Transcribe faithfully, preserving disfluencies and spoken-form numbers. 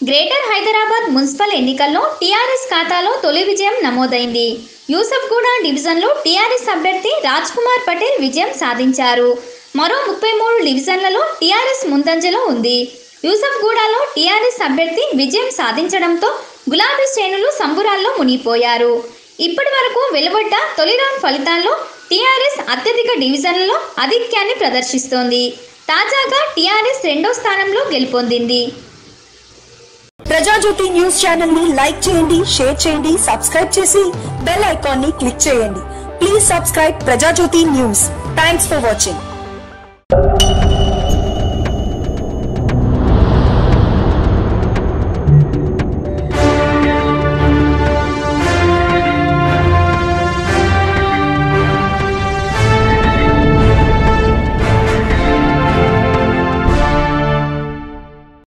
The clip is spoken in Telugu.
గ్రేటర్ హైదరాబాద్ మున్సిపల్ ఎన్నికల్లో టీఆర్ఎస్ ఖాతాలో తొలి విజయం నమోదైంది. యూసఫ్గూడ డివిజన్లో టీఆర్ఎస్ అభ్యర్థి రాజ్ కుమార్ పటేల్ విజయం సాధించారు. మరో ముప్పై మూడు డివిజన్లలో టీఆర్ఎస్ ముందంజలో ఉంది. యూసఫ్గూడలో టీఆర్ఎస్ అభ్యర్థి విజయం సాధించడంతో గులాబీ శ్రేణులు సంబురాల్లో మునిగిపోయారు. ఇప్పటి వరకు వెలువడ్డ తొలి రౌండ్ ఫలితాల్లో టీఆర్ఎస్ అత్యధిక డివిజన్లలో ఆధిక్యాన్ని ప్రదర్శిస్తోంది. తాజాగా టీఆర్ఎస్ రెండో స్థానంలో గెలుపొందింది. ప్రజాజ్యోతి న్యూస్ ఛానల్ ని లైక్ చేయండి, షేర్ చేయండి, సబ్స్క్రైబ్ చేసి బెల్ ఐకాన్ ని క్లిక్ చేయండి. Please subscribe Prajajyothi news. Thanks for watching.